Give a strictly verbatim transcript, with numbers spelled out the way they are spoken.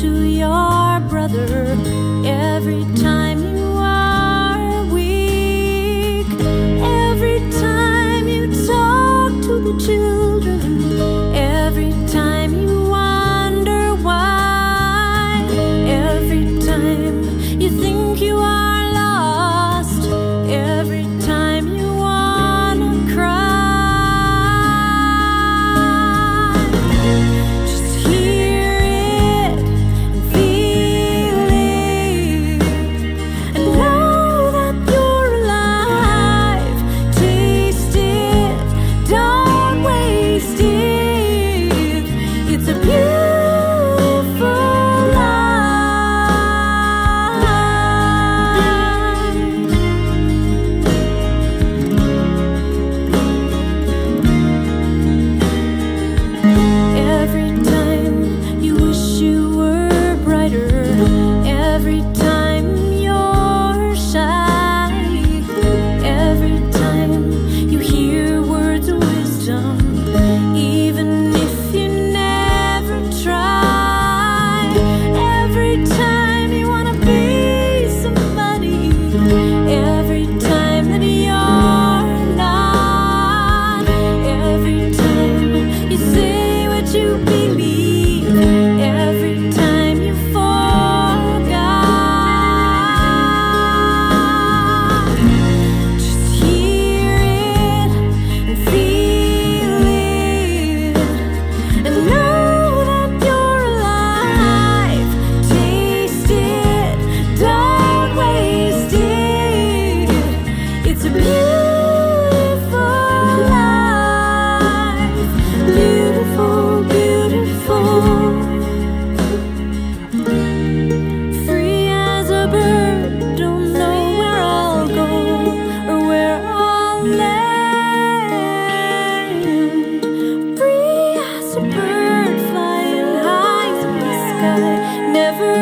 to your brother every time you are weak, every time you talk to the children, every time you wonder why, every time you think you are lost, every time you wanna cry. Just hear it and feel it, and know that you're alive. Taste it, don't waste it. It's a beautiful Every time you wish you were brighter, every time you're shy, every time you hear words of wisdom, even if you never try, every time you wanna be somebody, every time that you're not, every time you say what you believe, every time you forgot. Just hear it and feel it, and know that you're alive. Taste it, don't waste it. It's a beautiful life, beautiful, beautiful. Free as a bird, don't know where I'll go or where I'll land. Free as a bird flying high in the sky, never